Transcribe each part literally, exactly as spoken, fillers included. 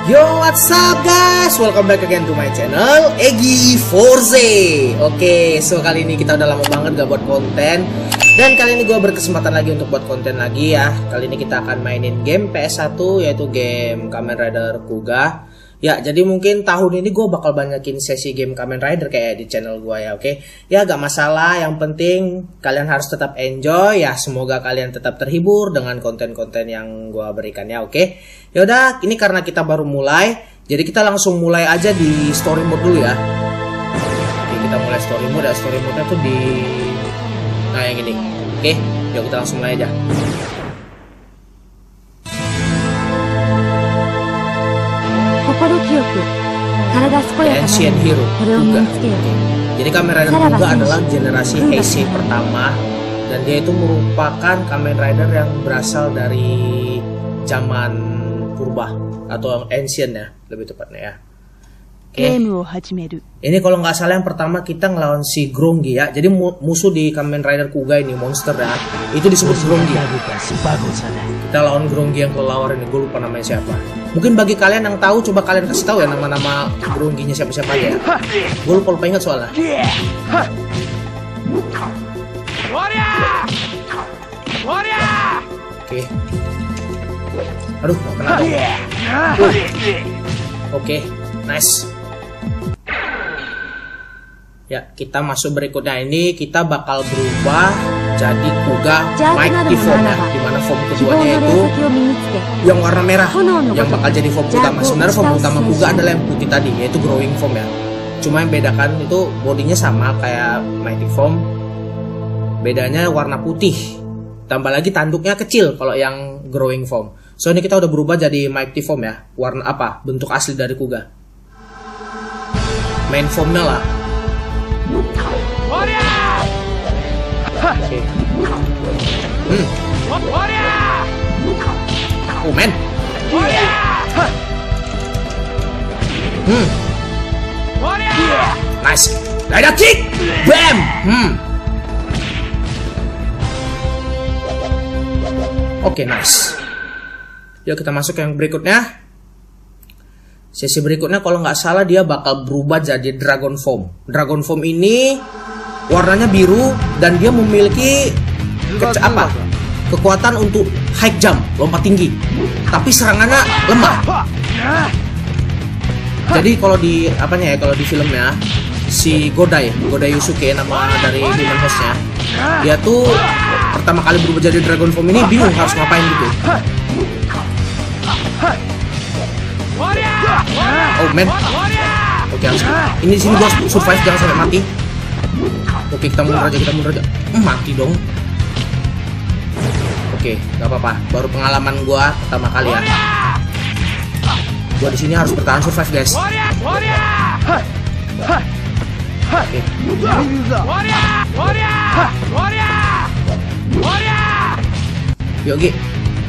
Yo, what's up guys? Welcome back again to my channel Egi Forze. Oke, so kali ini kita udah lama banget gak buat konten. Dan kali ini gue berkesempatan lagi untuk buat konten lagi ya. Kali ini kita akan mainin game P S satu, yaitu game Kamen Rider Kuga. Ya, jadi mungkin tahun ini gue bakal banyakin sesi game Kamen Rider kayak di channel gue ya, oke? Ya, gak masalah, yang penting kalian harus tetap enjoy ya. Semoga kalian tetap terhibur dengan konten-konten yang gue berikan ya, oke? Yaudah, ini karena kita baru mulai, jadi kita langsung mulai aja di story mode dulu ya. Oke, kita mulai story mode ya. Story mode-nya tuh di... nah, yang ini. Oke, yuk kita langsung mulai aja. Ancient Hero Kuga. Jadi Kamen Rider Kuga adalah generasi Heisei pertama, dan dia itu merupakan Kamen Rider yang berasal dari zaman purba atau ancient ya, lebih tepatnya ya. Oke. Ini kalau nggak salah yang pertama kita ngelawan si Grongi ya. Jadi musuh di Kamen Rider Kuga ini, monster ya, itu disebut Grongi. Kita lawan Grongi yang kelelawar ini, gue lupa namanya siapa. Mungkin bagi kalian yang tahu, coba kalian kasih tahu ya nama-nama Gronginya siapa-siapa aja ya. Gue lupa lupa ingat soalnya. Oke. Aduh, gak kena dong. Uh. Oke, nice. Ya, kita masuk berikutnya. Ini kita bakal berubah jadi Kuga Mighty Form ya, dimana form keduanya itu yang warna merah, yang bakal jadi form utama. Sebenarnya form utama Kuga adalah yang putih tadi, yaitu Growing Form ya. Cuma yang bedakan itu bodinya sama kayak Mighty Form, bedanya warna putih. Tambah lagi tanduknya kecil kalau yang Growing Form. So ini kita udah berubah jadi Mighty Form ya. Warna apa? Bentuk asli dari Kuga. Main formnya lah. Oke. Hmm. Oh men. Hmm. Nice. Rider kick. Bam. Hmm. Oke, okay, nice. Yuk kita masuk ke yang berikutnya. Sesi berikutnya kalau nggak salah dia bakal berubah jadi Dragon Form. Dragon Form ini warnanya biru dan dia memiliki ke apa? Kekuatan untuk high jump, lompat tinggi. Tapi serangannya lemah. Jadi kalau di apanya ya, kalau di filmnya si Godai, Godai Yusuke nama dari human hostnya, dia tuh pertama kali berubah jadi Dragon Form ini bingung harus ngapain gitu. Oh man. Oke, harus ini di sini gua survive jangan sampai mati. Oke, kita mundur aja, kita mundur aja. Hmm, mati dong. Oke, nggak apa-apa. Baru pengalaman gua pertama kali ya. Gua di sini harus bertahan survive, guys. Oke. Yuk, Gi.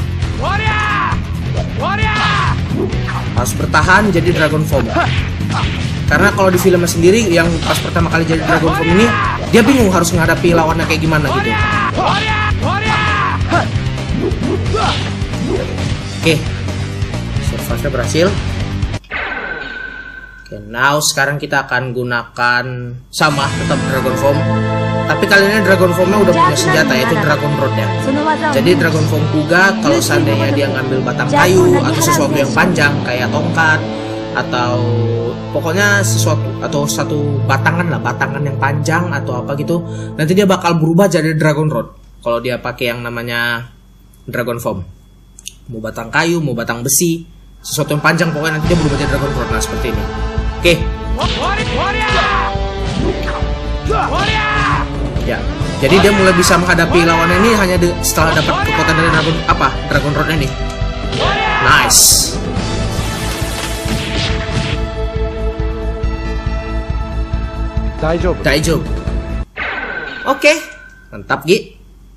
Harus bertahan jadi Dragon Form. Karena kalau di filmnya sendiri yang pas pertama kali jadi Dragon Form ini, dia bingung harus menghadapi lawannya kayak gimana gitu. Oke, survive-nya berhasil. Oke, now sekarang kita akan gunakan sama tetap Dragon Form. Tapi kali ini Dragon Formnya udah punya senjata, yaitu Dragon Rod ya. Jadi Dragon Form Kuga kalau seandainya dia ngambil batang kayu atau sesuatu yang panjang kayak tongkat atau pokoknya sesuatu atau satu batangan lah, batangan yang panjang atau apa gitu, nanti dia bakal berubah jadi Dragon Rod. Kalau dia pakai yang namanya Dragon Form, mau batang kayu, mau batang besi, sesuatu yang panjang pokoknya nanti dia berubah jadi Dragon Rod. Nah seperti ini. Oke. Ya, jadi dia mulai bisa menghadapi lawannya ini hanya de, setelah dapat kekuatan dari Dragon apa? Dragon Rod ini. Nice. Daijoubu. Daijoubu. Oke, mantap Gi.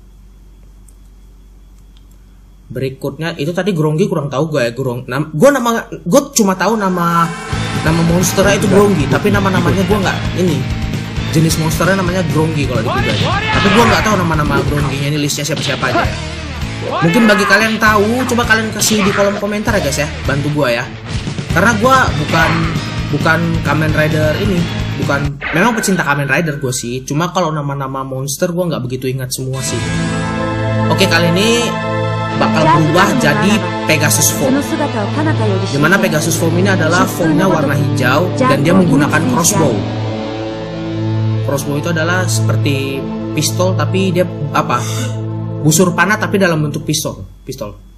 Berikutnya itu tadi Grongi kurang tahu gue ya, Grong. Nam, gue nama gue cuma tahu nama nama monsternya itu Grongi, tapi nama-namanya gue nggak ini. Jenis monsternya namanya Grongi kalau di Kuga. Tapi gue nggak tahu nama-nama Gronginya ini, listnya siapa-siapa aja ya. Mungkin bagi kalian tahu, coba kalian kasih di kolom komentar ya guys ya, bantu gue ya. Karena gue bukan bukan Kamen Rider ini, bukan, memang pecinta Kamen Rider gue sih. Cuma kalau nama-nama monster gue nggak begitu ingat semua sih. Oke, kali ini bakal berubah jadi Pegasus Form. Dimana Pegasus Form ini adalah formnya warna hijau dan dia menggunakan crossbow. Crossbow itu adalah seperti pistol tapi dia apa? Busur panah tapi dalam bentuk pistol. Pistol.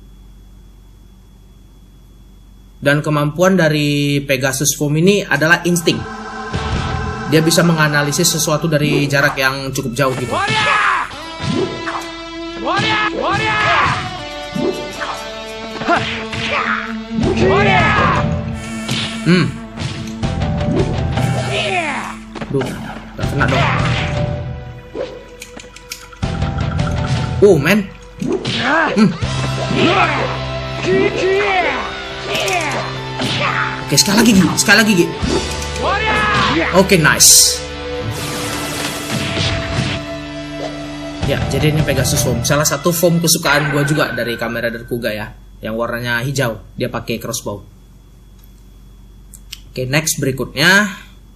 Dan kemampuan dari Pegasus Form ini adalah insting. Dia bisa menganalisis sesuatu dari jarak yang cukup jauh gitu. Hmm. Duh, gak kena dong. Oh, man. Hmm. Oke, sekali lagi, Gi. Sekali lagi, Gi. Oke, nice. Ya, jadi ini Pegasus Form. Salah satu form kesukaan gue juga dari Kamen Rider Kuga ya, yang warnanya hijau. Dia pakai crossbow. Oke, next berikutnya.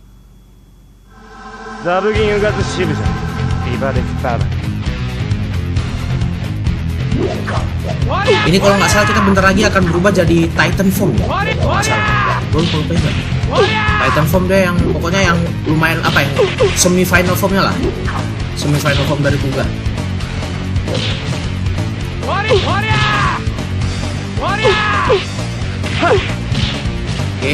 Ini kalau nggak salah kita bentar lagi akan berubah jadi Titan Form ya. Kalau nggak salah. Gue lupa enggak. Titan Form dia yang pokoknya yang lumayan apa ya? Semi final formnya lah. Semi final form dari Kuga. Oke.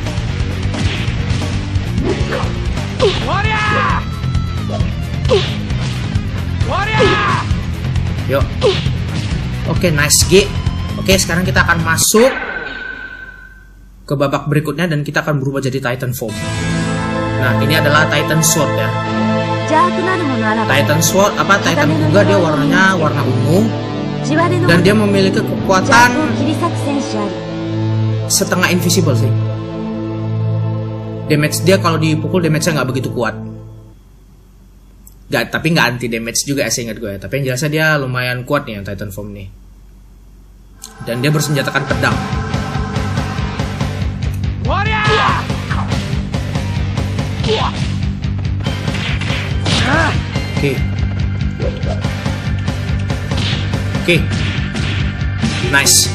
Yuk. Oke, nice G. Oke, sekarang kita akan masuk ke babak berikutnya dan kita akan berubah jadi Titan Form. Nah, ini adalah Titan Sword ya. Titan Sword apa Titan Kuga, dia warnanya warna ungu dan dia memiliki kekuatan setengah invisible sih. Damage dia kalau dipukul damage-nya nggak begitu kuat. Gak, tapi nggak anti damage juga ya, seingat gue ya. Tapi yang jelasnya dia lumayan kuat nih yang Titan Form nih. Dan dia bersenjatakan pedang. Oke. Oke. Nice.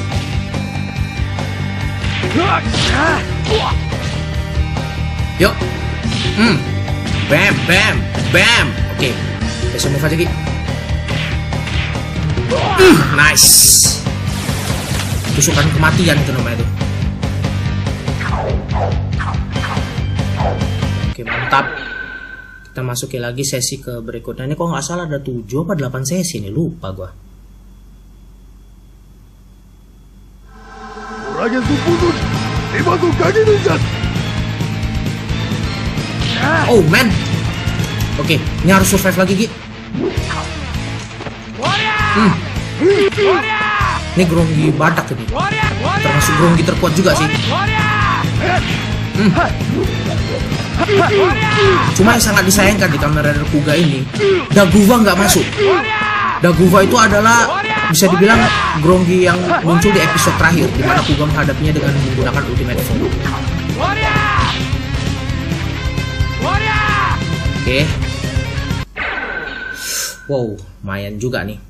Yuk. Hmm. Bam, bam, bam. Oke. Bisa move aja, Ki. Mm, nice. Tusukan kematian itu namanya tuh. Oke, mantap. Kita masukin lagi sesi ke berikutnya. Ini kok nggak salah ada tujuh apa delapan sesi nih, lupa gua. Oh man. Oke, ini harus survive lagi, Gi. Hmm. Ini Gronggi badak ini. Termasuk Gronggi terkuat juga sih. Hmm. Cuma yang sangat disayangkan di Kamen Rider Kuga ini, Daguva nggak masuk. Daguva itu adalah bisa dibilang Gronggi yang muncul di episode terakhir, di mana Kuga menghadapinya dengan menggunakan Ultimate Form. Oke. Wow, lumayan juga nih.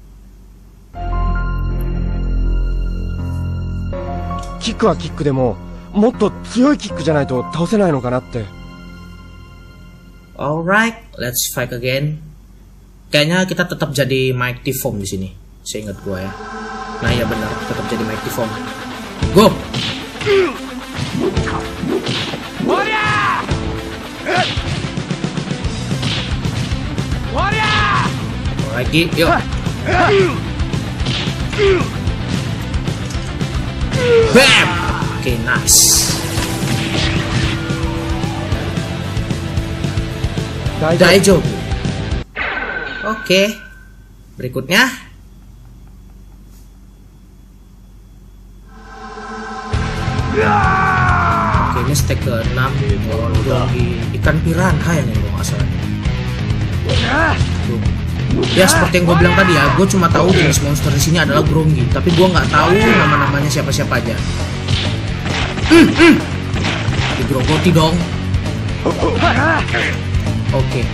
Kick はキックでももっと強いキックじゃないと倒せないのかなって。 Alright, let's fight again. Kayaknya kita tetap jadi Mighty Form di sini. Seingat gua ya. Nah ya benar, tetap jadi Mighty Form. Go. Lagi, yuk. Bam. Oke, okay, nice. Daijo. Oke. Okay. Berikutnya. Oke, okay, ini step ke enam. Lagi ikan piranha yang ini nggak salah. Tuh. Ya seperti yang gue bilang tadi ya, gue cuma tahu jenis monster di sini adalah Gronggi, tapi gue nggak tahu nama-namanya siapa-siapa aja. Hmm, hmm. Digerogoti dong. Oke.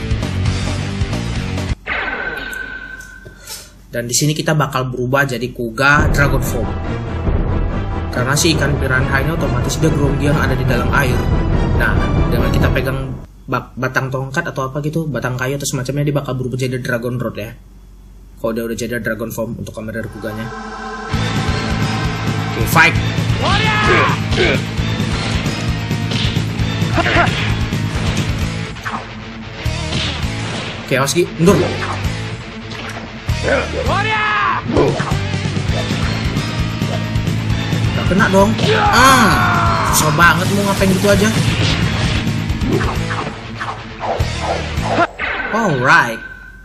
Dan di sini kita bakal berubah jadi Kuga Dragon Form. Karena si ikan piranha ini otomatis dia grogi yang ada di dalam air. Nah, dengan kita pegang batang tongkat atau apa gitu, batang kayu atau semacamnya, dia bakal berubah jadi Dragon Rod ya. Kalau dia udah jadi Dragon Form untuk Kamen Rider Kuganya. Oke, fight. Oke, awas Gi, mundur. Gak kena dong. Ah, susah banget mau ngapain gitu aja. Alright.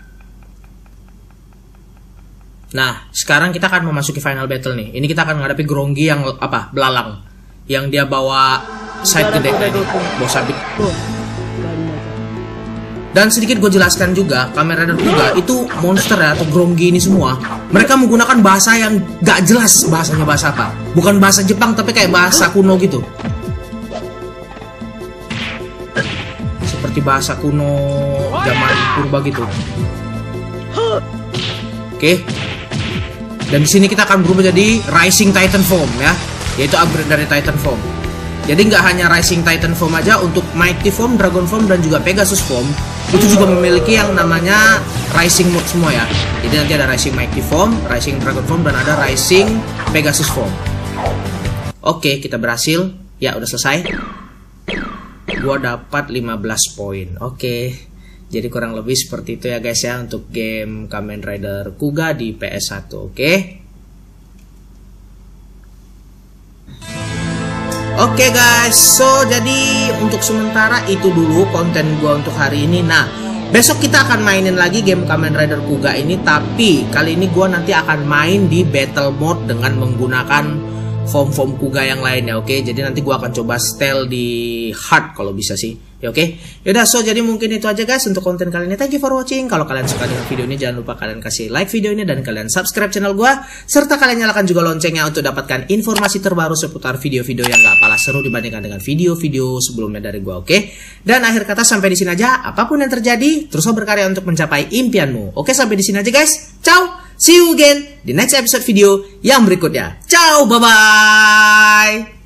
Nah, sekarang kita akan memasuki final battle nih. Ini kita akan menghadapi Gronggi yang apa? Belalang. Yang dia bawa side gede tadi, bawa sabit. Dan sedikit gue jelaskan juga, Kamen Rider Kuga itu monster ya, atau Gronggi ini semua, mereka menggunakan bahasa yang gak jelas bahasanya bahasa apa. Bukan bahasa Jepang, tapi kayak bahasa kuno gitu. Seperti bahasa kuno zaman purba gitu. Oke. Dan di sini kita akan berubah jadi Rising Titan Form ya, yaitu upgrade dari Titan Form. Jadi nggak hanya Rising Titan Form aja, untuk Mighty Form, Dragon Form, dan juga Pegasus Form itu juga memiliki yang namanya Rising Mode semua ya. Jadi nanti ada Rising Mighty Form, Rising Dragon Form, dan ada Rising Pegasus Form. Oke, kita berhasil. Ya, udah selesai. Gua dapat lima belas poin. Oke. Jadi kurang lebih seperti itu ya guys ya untuk game Kamen Rider Kuga di P S satu. Oke. Oke guys, so jadi untuk sementara itu dulu konten gua untuk hari ini. Nah, besok kita akan mainin lagi game Kamen Rider Kuga ini, tapi kali ini gua nanti akan main di battle mode dengan menggunakan form-form Kuga yang lain ya, oke. Jadi nanti gua akan coba style di hard kalau bisa sih. Ya oke. Yaudah, so jadi mungkin itu aja guys untuk konten kali ini. Thank you for watching. Kalau kalian suka dengan video ini, jangan lupa kalian kasih like video ini dan kalian subscribe channel gua, serta kalian nyalakan juga loncengnya untuk dapatkan informasi terbaru seputar video-video yang gak kalah seru dibandingkan dengan video-video sebelumnya dari gua, oke. Dan akhir kata sampai di sini aja. Apapun yang terjadi, teruslah berkarya untuk mencapai impianmu. Oke, sampai di sini aja guys. Ciao. See you again di next episode video yang berikutnya. Ciao, bye bye.